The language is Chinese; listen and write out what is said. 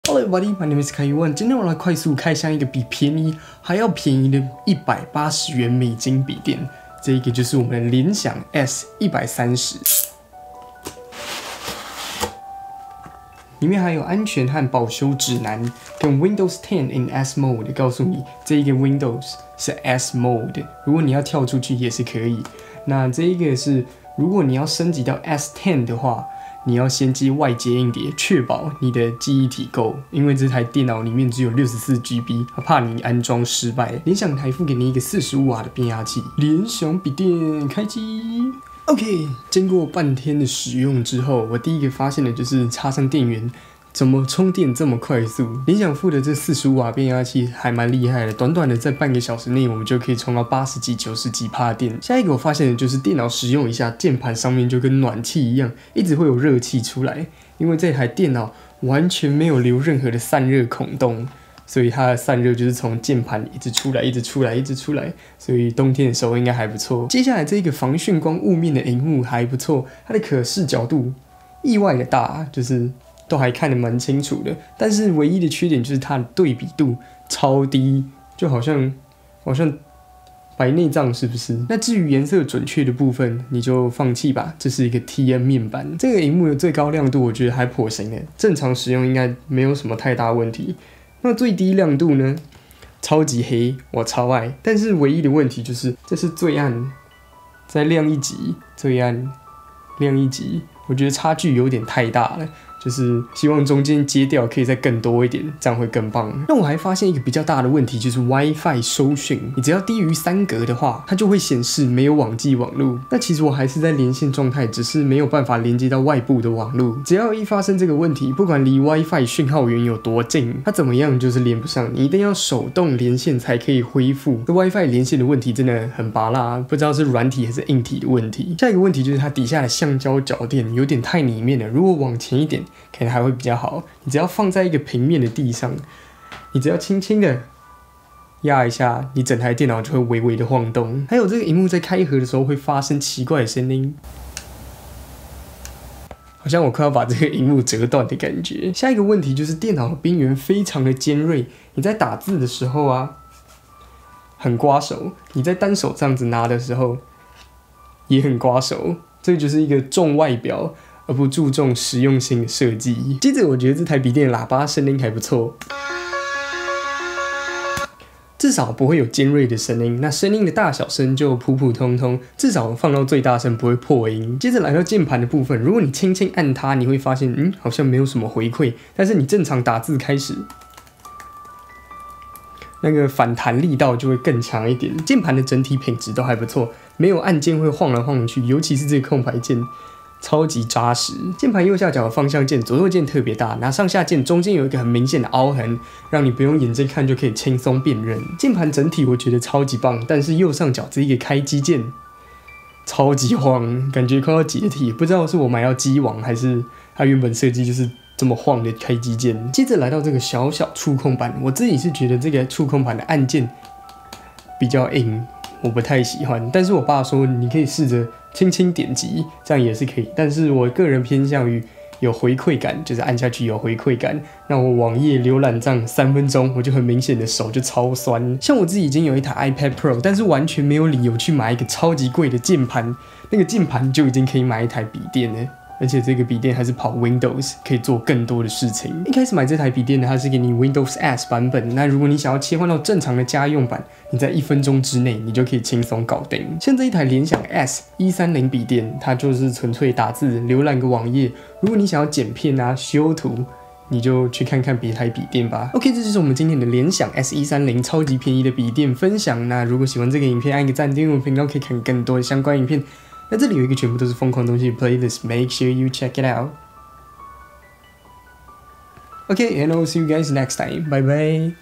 Hello everybody, my name is Kaiwan。今天我来快速开箱一个比便宜还要便宜的180元美金笔电，这个就是我们的联想 S130。里面还有安全和保修指南，跟 Windows 10 in S Mode， 告诉你这一个 Windows 是 S Mode， 如果你要跳出去也是可以。那这一个是如果你要升级到 S10 的话。 你要先接外接硬碟，确保你的记忆体够，因为这台电脑里面只有64GB， 怕你安装失败。联想台附给你一个45瓦的变压器，联想笔电开机。OK， 经过半天的使用之后，我第一个发现的就是插上电源。 怎么充电这么快速？联想附的这45瓦变压器还蛮厉害的，短短的在半个小时内，我们就可以充到80几、90几%电。下一个我发现的就是电脑使用一下，键盘上面就跟暖气一样，一直会有热气出来。因为这台电脑完全没有留任何的散热孔洞，所以它的散热就是从键盘一直出来、一直出来、一直出来，所以冬天的时候应该还不错。接下来这个防眩光雾面的萤幕还不错，它的可视角度意外的大，就是。 都还看得蛮清楚的，但是唯一的缺点就是它的对比度超低，就好像白内障是不是？那至于颜色准确的部分，你就放弃吧，这是一个 TN 面板。这个萤幕的最高亮度我觉得还颇行的，正常使用应该没有什么太大问题。那最低亮度呢？超级黑，我超爱。但是唯一的问题就是这是最暗，再亮一级，最暗，亮一级，我觉得差距有点太大了。 就是希望中间接掉可以再更多一点，这样会更棒。那我还发现一个比较大的问题，就是 WiFi 收讯，你只要低于3格的话，它就会显示没有网际网路。那其实我还是在连线状态，只是没有办法连接到外部的网路。只要一发生这个问题，不管离 WiFi 讯号源有多近，它怎么样就是连不上，你一定要手动连线才可以恢复。这 WiFi 连线的问题真的很拔辣，不知道是软体还是硬体的问题。下一个问题就是它底下的橡胶脚垫有点太里面了，如果往前一点。 可能还会比较好。你只要放在一个平面的地上，你只要轻轻的压一下，你整台电脑就会微微的晃动。还有这个萤幕在开合的时候会发生奇怪的声音，好像我快要把这个萤幕折断的感觉。下一个问题就是电脑的边缘非常的尖锐，你在打字的时候啊，很刮手；你在单手这样子拿的时候，也很刮手。这就是一个重外表。 而不注重实用性的设计。接着，我觉得这台笔电的喇叭声音还不错，至少不会有尖锐的声音。那声音的大小声就普普通通，至少放到最大声不会破音。接着来到键盘的部分，如果你轻轻按它，你会发现，好像没有什么回馈。但是你正常打字开始，那个反弹力道就会更强一点。键盘的整体品质都还不错，没有按键会晃来晃去，尤其是这个空白键。 超级扎实，键盘右下角的方向键，左右键特别大，那上下键中间有一个很明显的凹痕，让你不用眼睛看就可以轻松辨认。键盘整体我觉得超级棒，但是右上角这一个开机键超级晃，感觉快要解体，不知道是我买到机王还是它原本设计就是这么晃的开机键。接着来到这个小小触控板，我自己是觉得这个触控板的按键比较硬。 我不太喜欢，但是我爸说你可以试着轻轻点击，这样也是可以。但是我个人偏向于有回馈感，就是按下去有回馈感。那我网页浏览这样3分钟，我就很明显的手就超酸。像我自己已经有一台 iPad Pro， 但是完全没有理由去买一个超级贵的键盘，那个键盘就已经可以买一台笔电了。 而且这个笔电还是跑 Windows， 可以做更多的事情。一开始买这台笔电呢，它是给你 Windows S 版本。那如果你想要切换到正常的家用版，你在1分钟之内，你就可以轻松搞定。像这一台联想 S130笔电，它就是纯粹打字、浏览个网页。如果你想要剪片啊、修图，你就去看看别台笔电吧。OK， 这就是我们今天的联想 S130超级便宜的笔电分享。那如果喜欢这个影片，按个赞，订阅我频道可以看更多的相关影片。 那这里有一个全部都是疯狂东西的 playlist，make sure you check it out. Okay, and I'll see you guys next time. Bye bye.